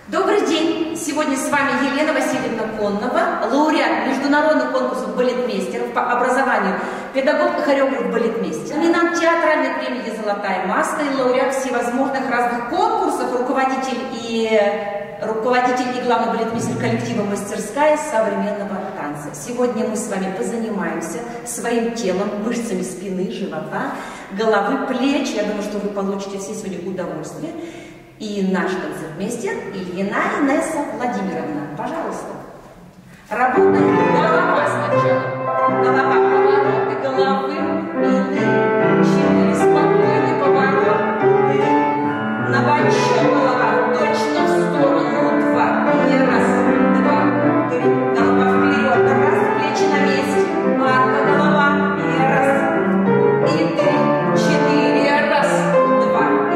Добрый день! Сегодня с вами Елена Васильевна Коннова, лауреат международных конкурсов балетмейстеров по образованию, педагог, хореограф, балетмейстер, номинант театральной премии «Золотая маска» и лауреат всевозможных разных конкурсов, руководитель и главный балетмейстер коллектива «Мастерская современного танца». Сегодня мы с вами позанимаемся своим телом, мышцами спины, живота, головы, плеч. Я думаю, что вы получите все сегодня удовольствие. И наш концертмейстер Ильина Инесса Владимировна. Пожалуйста. Работаем голова сначала. Голова, повороты головы. И 4. Спокойный поворот. На большой голова. Точно в сторону. 2. И 1, 2, 3. Голова вперед. 1. Плечи на месте. Арка голова. И 1. И 3. 4. 1, 2.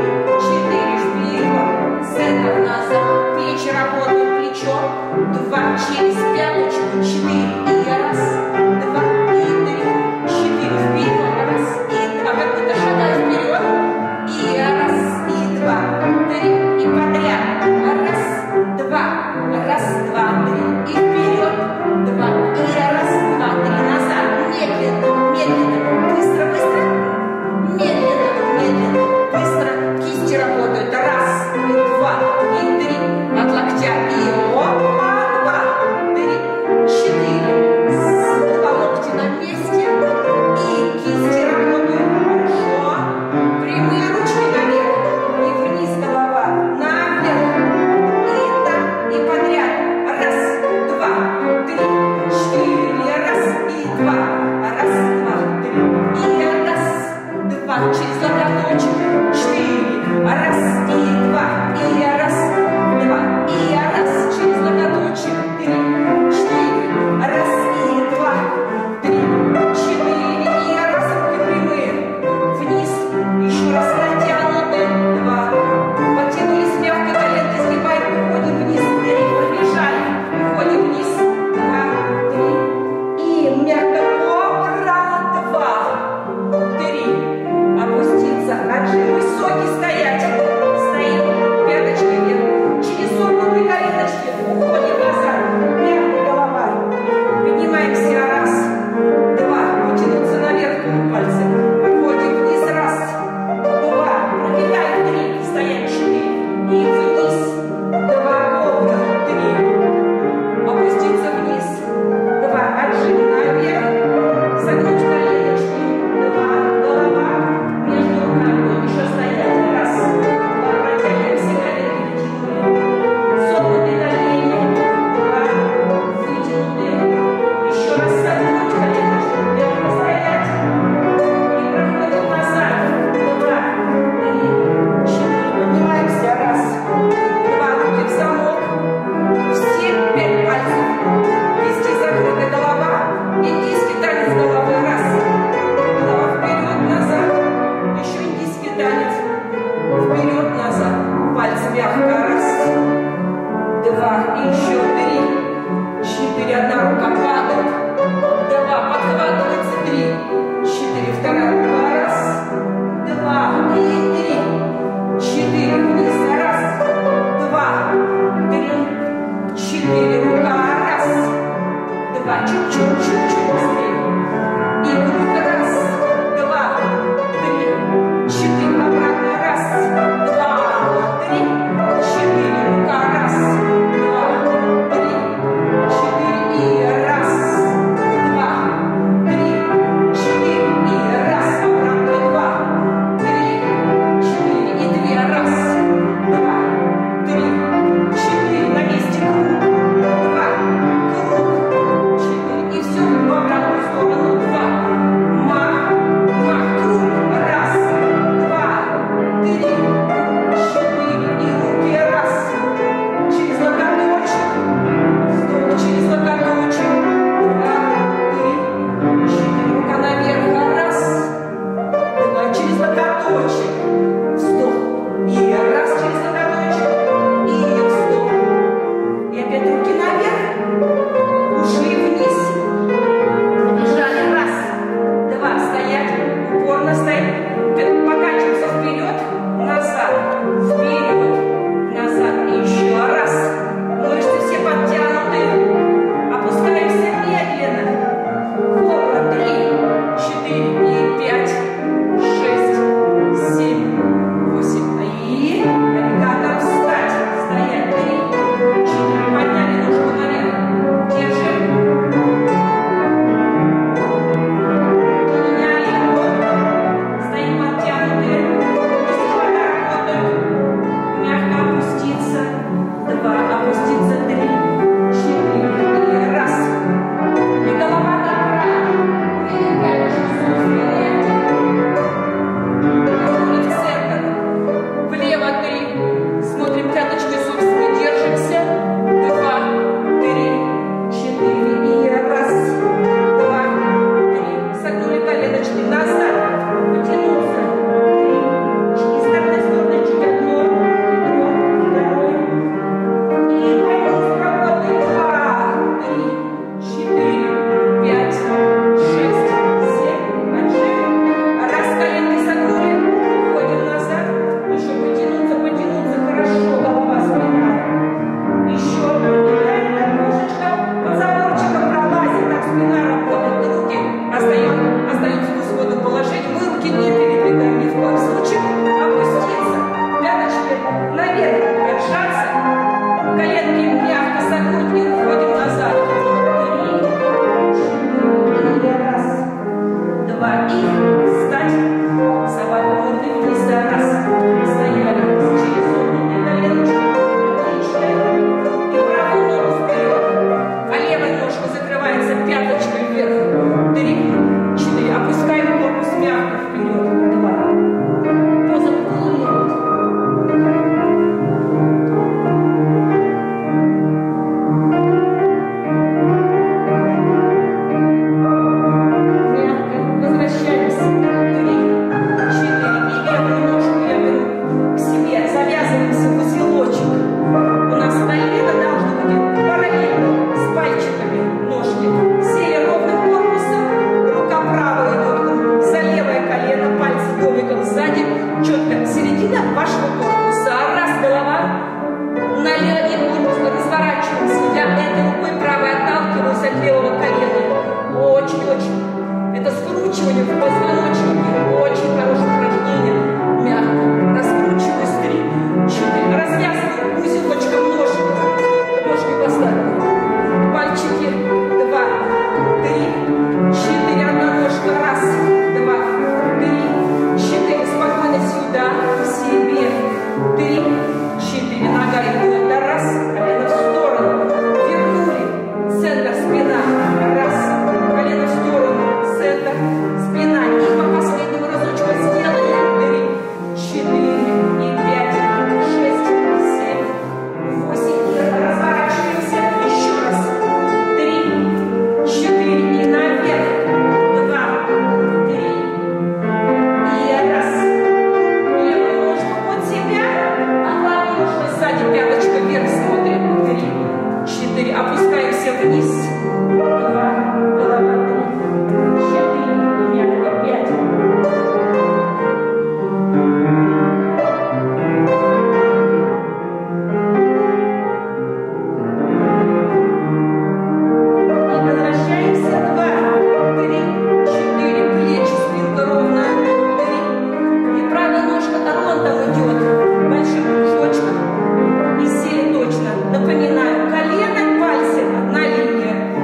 Назад, плечи работают, плечо, 2, через пяточку, 4, и 1, 2, и 3, 4, вперед, 1, и 2, как будто шагаю вперед, и 1, и 2, 3, и подряд, 1, 2, 1, 2, 3, и вперед, 2, и 1, 2, 3, назад, медленно, медленно, быстро, быстро, медленно, медленно, быстро, кисти работают, 1, и 2, и 3, от локтя, и опа, 2, 3, 4, 2 локти на месте, и кисти работают, хорошо, прямые ручки наверх, и вниз голова, наверх, и так, и подряд, 1, 2, 3, 4, 1, и 2, 1, 2, 3, и 1, 2, через локоточек, 4, 1, и 2, и 1, 2, и 1, через локоточек, 3, 4, 1, и 2, 3, 4, и 1, руки прямые, вниз, еще раз натянуты, 2, потянулись мягко, коленки сгибаем, уходим вниз, 3, побежали, уходим вниз, 2, 3, и мягко кобра, 2, 3, опуститься, отжим, высокий стоять, стоим, пяточки вверх, через согнутые коленочки, уходим назад, мягко голова, поднимаемся, 1, 2, потянуться наверх пальцы, уходим вниз, 1, 2, пробегаем, 3, стоять, 4, и вниз, 2, кобра, 3, опуститься вниз, 2, отжим наверх, согнуть коленочки, 2, голова, между руками, еще стоять, 1, 2, протягиваемся, коленки вытянули, согнутые колени, 2, вытянутые, еще раз согнуть коленочки, вверх стоять, и проходим назад, 2, 3, 4, поднимаемся, 1, 2, руки в замок, все 5 пальцев, кисти закрыты, голова, индийский танец головы, 1, голова вперед, назад, еще индийский танец, вперед, назад, пальцы мягко, 1, 2, и еще 3, 4, 1 рука падает, 2, подхватывается, 3, 4, 2 рука, 1, 2, и 3, 4, вниз, 1, 2, 3, 4, рука, 1, 2, чуть-чуть быстрее, и круто, 1, 2, 3, 4, обратно, 1, 2, 3, 4, сзади пяточка вверх смотрит. 3, 4. Опускаемся вниз. 2, голова 3, 4. И мягко 5. Напоминаю, колено, пальцы, одна линия.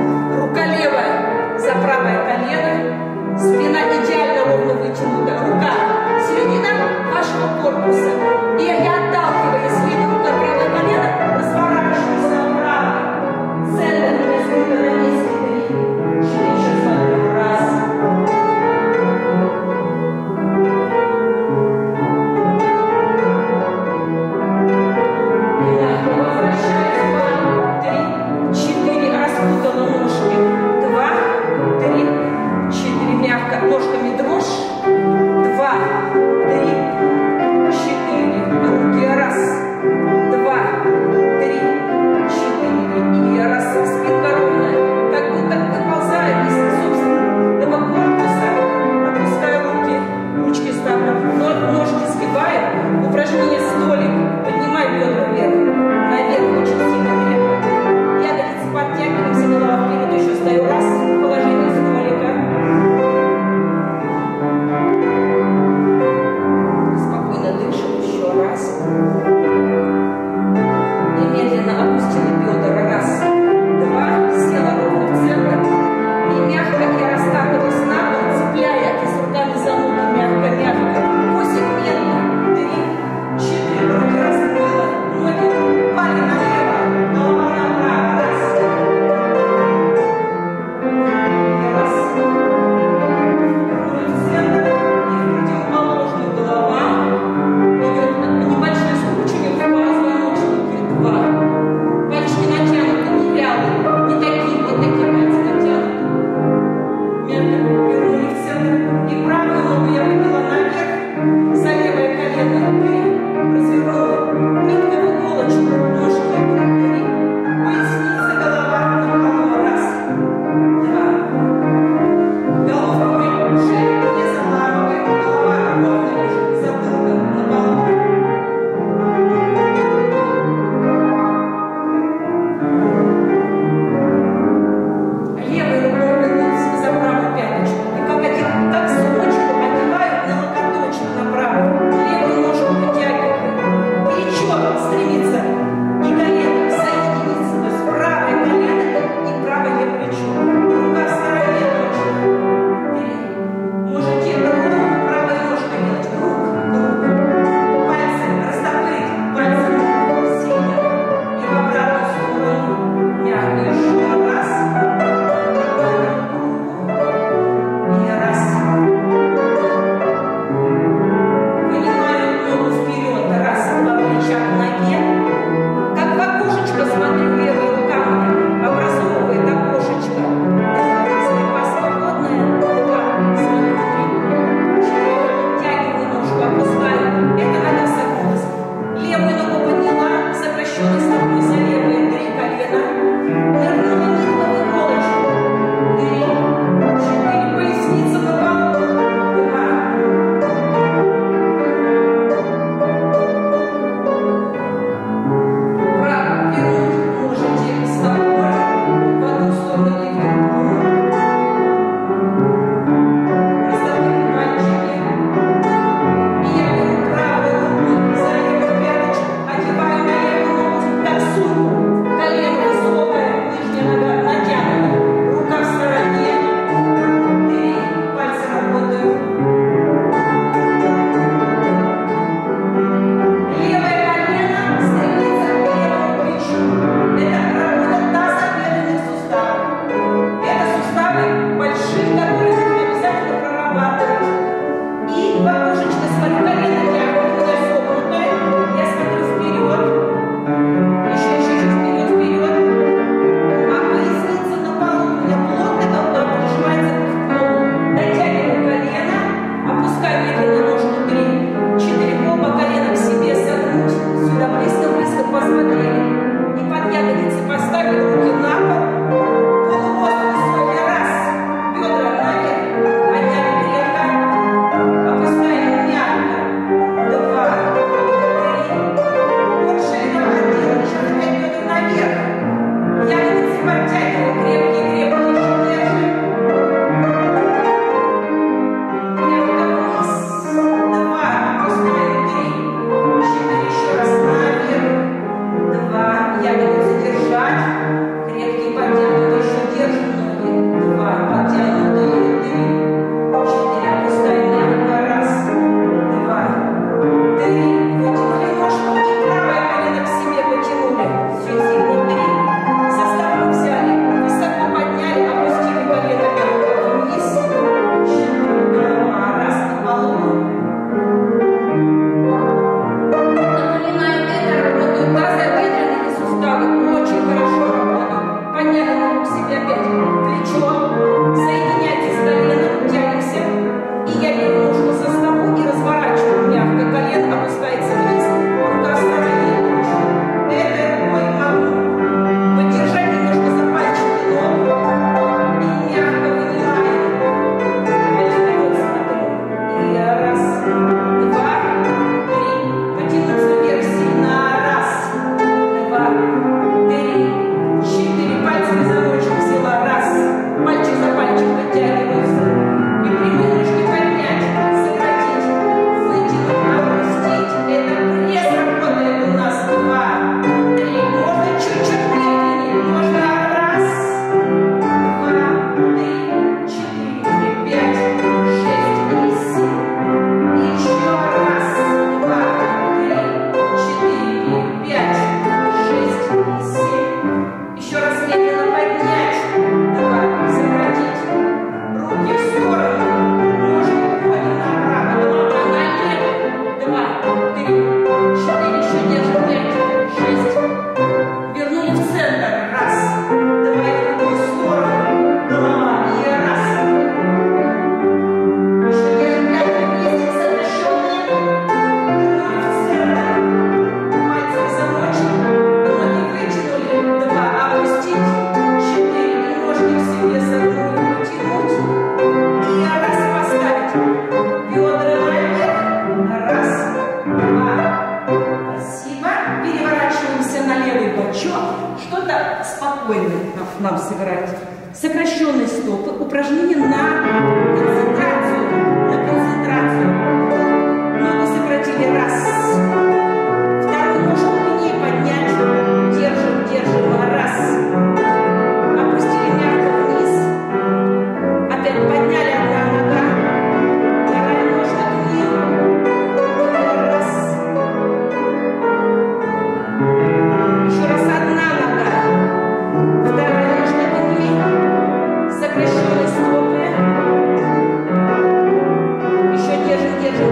посмотрели. И под ягодицы поставили руки на пол. Полуостный свой раз. Бедра наверх. Подняли крепко. Опускаем мягко. 2, 3. Вот шею один. Еще опять бедра наверх. Ягодицы подтягиваем. Крепкие, крепкие. Еще держим. Что-то спокойное нам сыграть. Сокращенные стопы, упражнение на концентрацию. Ноги сократили. Раз. Вторую ножку длиннее поднять. Держим. Раз. Опустили мягко вниз. Опять подняли одна нога. Вторая ножка длиннее. Раз. Еще раз одна нога. Вторая ножка длиннее. Сокращенные стопы. Еще держим.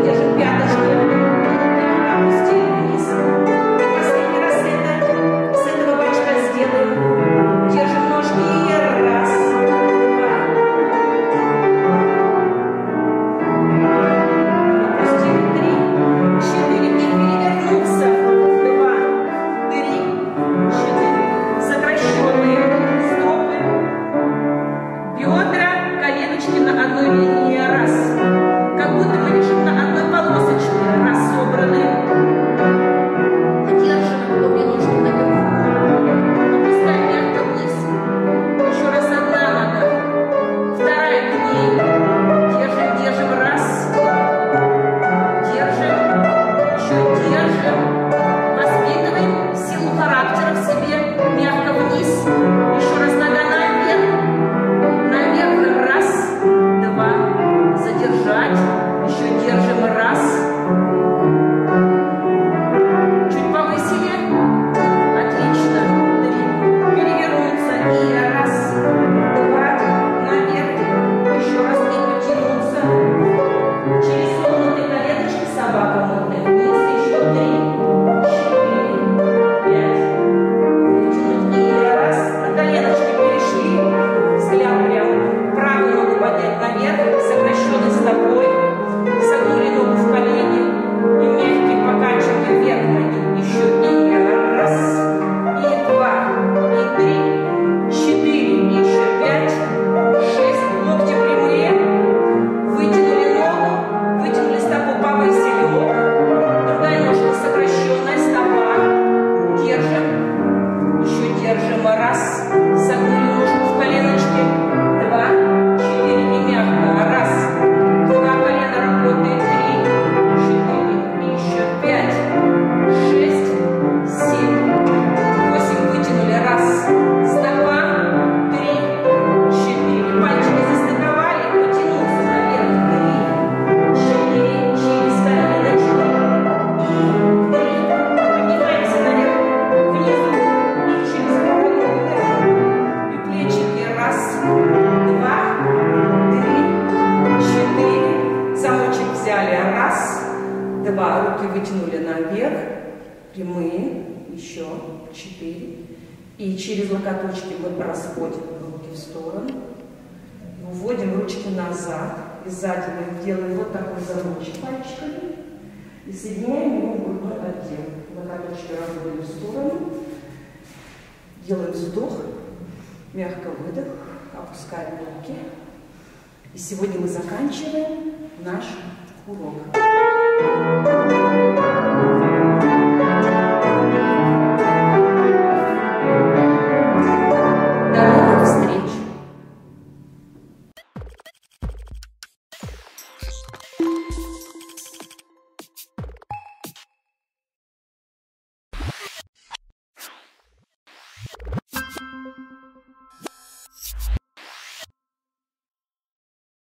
плечо, 4. И через локоточки мы просводим руки в сторону. Уводим ручки назад. И сзади мы делаем вот такой замочек пальчиками. И соединяем его в грудной отдел. Локоточки разводим в сторону. Делаем вдох. Мягко выдох. Опускаем руки. И сегодня мы заканчиваем наш урок.